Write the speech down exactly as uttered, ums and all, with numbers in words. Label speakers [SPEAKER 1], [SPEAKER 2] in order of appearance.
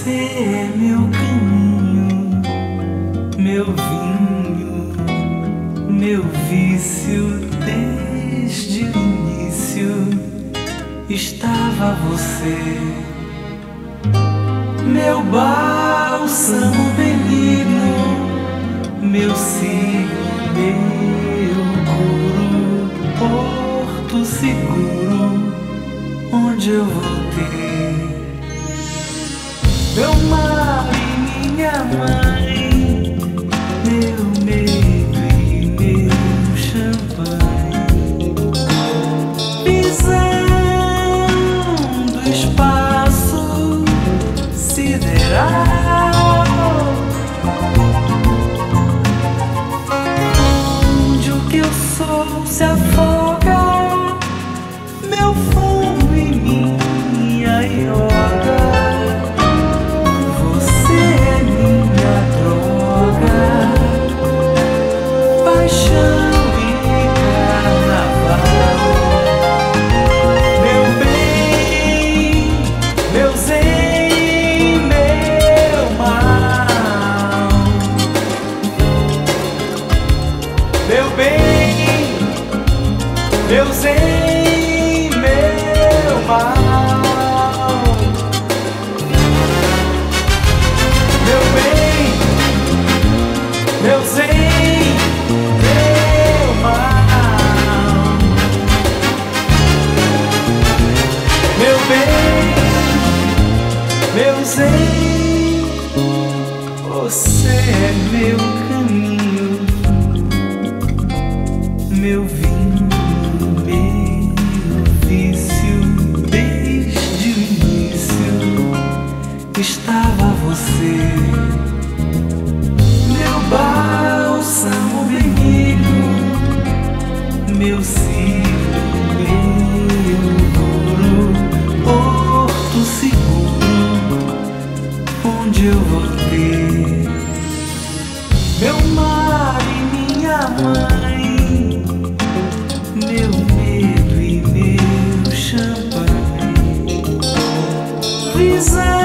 [SPEAKER 1] Você é meu caminho, meu vinho, meu vício. Desde o início estava você, meu bálsamo benigno, meu signo, meu curo, porto seguro, onde eu voltei. Meu mar e minha mãe, meu medo e meu champanhe, visão do espaço sideral, onde o que eu sou se afoga, meu fumo e minha yoga. Meu bem, meu zen, meu mal. Meu bem, meu zen, meu mal. Meu bem, meu zen, você é meu caminho, meu vinho, meu vício. Desde o início estava você, meu bálsamo benigno, meu signo, meu curo, porto seguro, onde eu voltei. Meu mar e minha mãe, meu medo e meu champanhe, visão